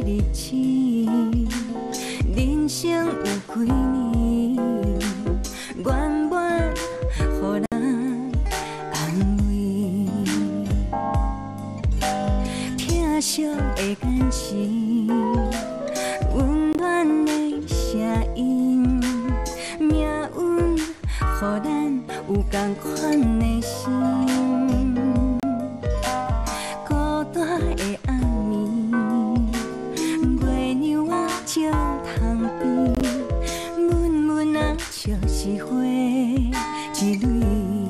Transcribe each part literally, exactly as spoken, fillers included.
日子，人生有几年，圆满，予人安慰。疼惜的眼神，温暖的声音，命运，予咱有同款的心。孤单的暗暝，月亮啊照窗边，闷闷啊就是花一蕊。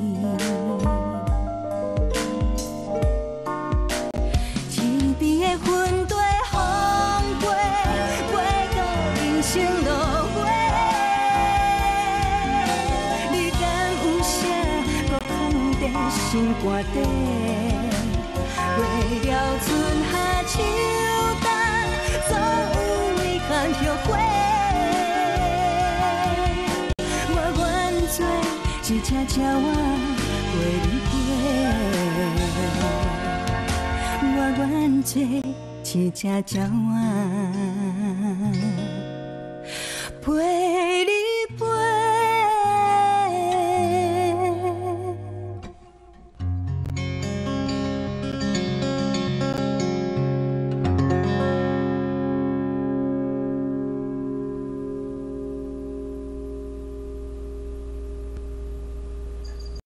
天边的云地风飞，飞到人生路尾。你敢有啥搁放在心肝底？为了春夏秋冬，总有遗憾后悔。我愿做一只鸟仔陪你飞，我愿做一只鸟仔陪。